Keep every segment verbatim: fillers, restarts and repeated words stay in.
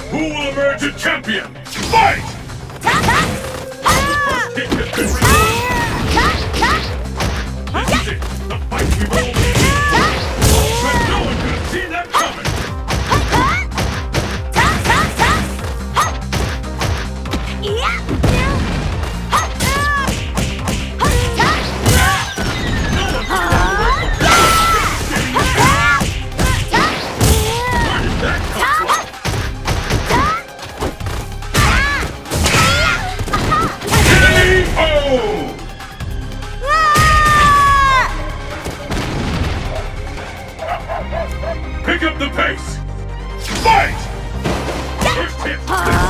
Who will emerge a champion? Fight! First hit has been released. This is it. The fight we've all been but no one could have seen that coming. Pick up the pace! Fight! First hit!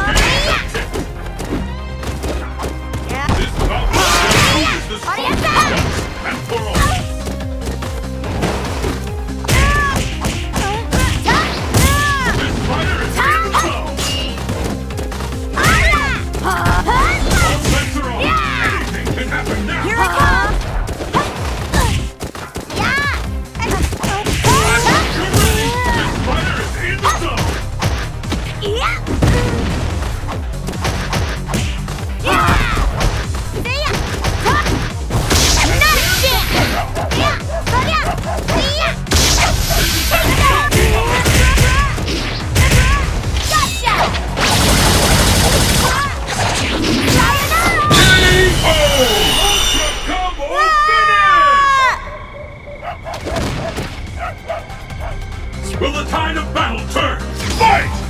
This bout is the score once and for all. This fighter is in the zone! All bets are off! Anything can happen now! Here I come! Will the tide of battle turn? Fight!